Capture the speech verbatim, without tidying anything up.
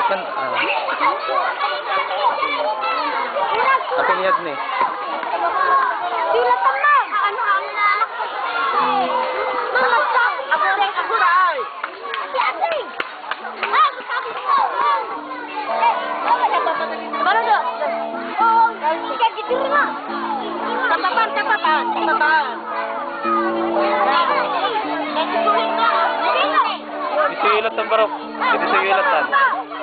Kan, ah. Apa niat nih? Sila teman. Ano ang anak ko? Mama, ako rin, ako rin. Ate, ate. Ah, sabi ko. Eh, mama, para do. Oh, ika gitu na. Tapapan, tapapan, tapapan. Disulat ang barok. Disulat ang.